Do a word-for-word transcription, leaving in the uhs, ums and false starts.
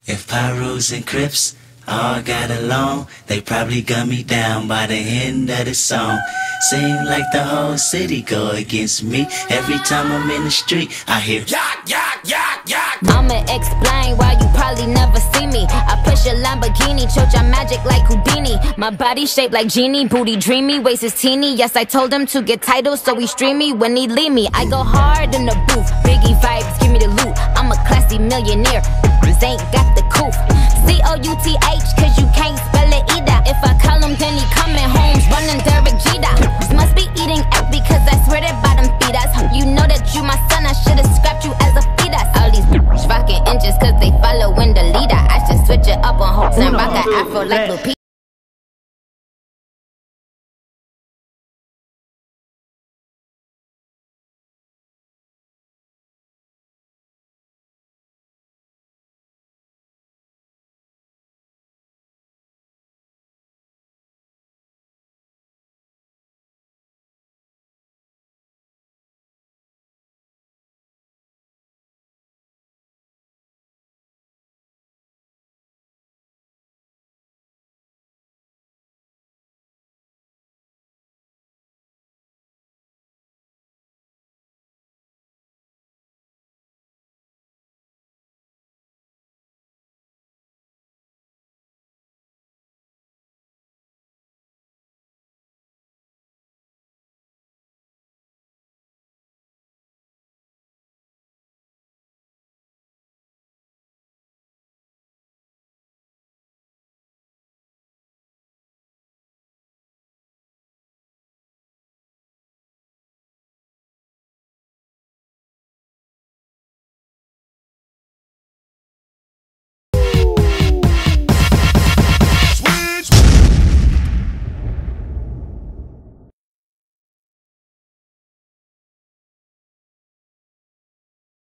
If Pyros and Crips all got along, they probably gun me down by the end of the song. Seem like the whole city go against me. Every time I'm in the street, I hear yak, yak, yak, yak. I'ma explain why you probably never see me. I push a Lamborghini, choke your magic like Houdini. My body shaped like genie, booty dreamy, waist is teeny. Yes, I told him to get titles, so he stream me when he leave me. I go hard in the booth, Biggie vibes, give me the loot. I'm a classy millionaire, bitches ain't got the couth. C O U T H, cause you can't spell it either. If I call him, then he coming home, running Derek Jeter. Must be eating egg because I swear that bottom feed us. You know that you my son, I should've scrapped you as a fetus. All these bitches rocking inches cause they following the leader. I should switch it up on hopes and rock an afro like Lupita.